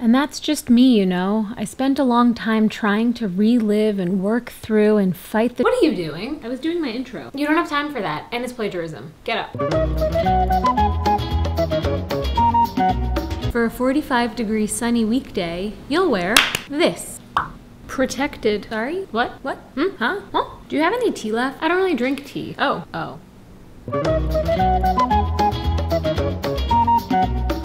And that's just me, you know. I spent a long time trying to relive and work through and fight the— What are you doing? I was doing my intro. You don't have time for that, and it's plagiarism. Get up. For a 45-degree sunny weekday, you'll wear this. Protected. Sorry? What? What? Huh? Huh? Do you have any tea left? I don't really drink tea. Oh. Oh.